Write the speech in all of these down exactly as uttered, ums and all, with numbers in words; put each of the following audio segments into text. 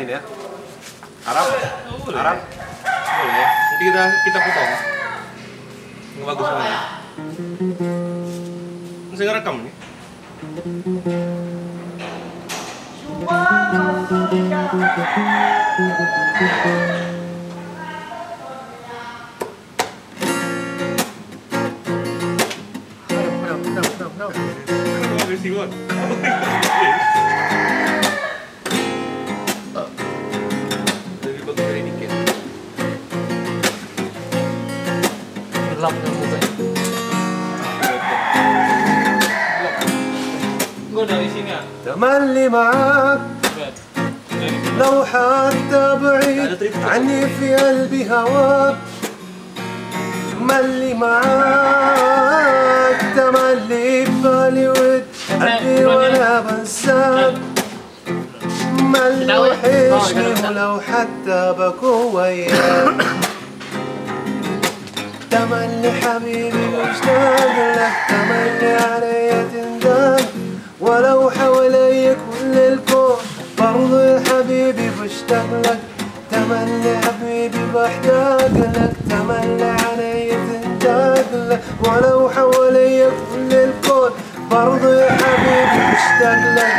ini ya. Arab, boleh. Arab. Boleh. Nanti kita kita potong. Nggak bagus banget. Masih ngerekam nih. Siwon. Lebih bagus dari dikit. Gelap yang mukanya. Gue dari sini ya. تملي معاك لو حتى بعيد عني في قلبي هواك تملي معاك تملي ببالي ود قلبي ولا بنساك تملي وحشني ولو حتى بكون وياك تملي حبيبي مشتاق لك تملي عليا تندم ولو حوالي كل الكون برضو يا حبيبي بشتاق لك تملي حبيبي بحتاج لك تملي علي تنتاج لك ولو حوالي كل الكون برضو يا حبيبي بشتاق لك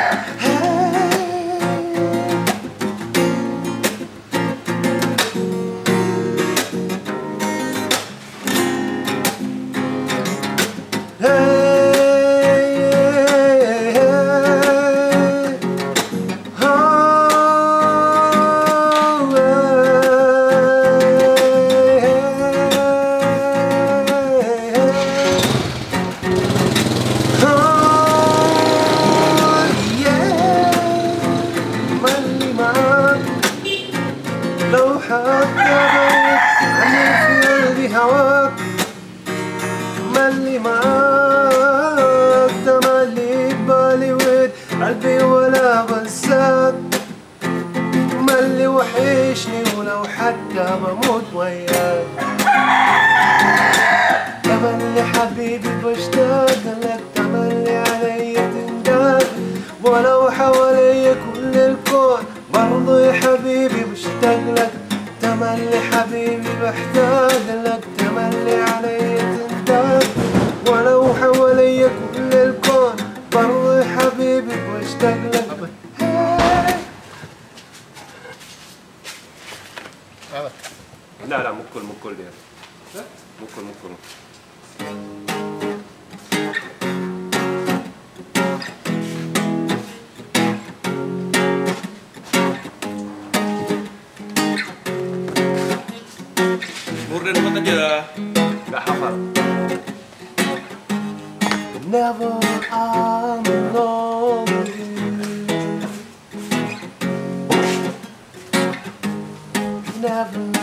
لو حتى بعيد عني في قلبي هواك تملي معاك تملي ببالي ود قلبي ولا بنساك تملي وحشني ولو حتى بموت وياك تملي حبيبي بشتاق لك تملي علي تنداك ولو حوالي كل الكون برضو يا حبيبي بشتاق لك تملي حبيبي بحتاج لك تملي علي تنداك ولو حوالي كل الكون برضو يا حبيبي بشتاق لك لا لا مو كل مو كل يعني مو كل مو كل Murdan buat aja. Nggak hafal. Never I'm alone with you. Never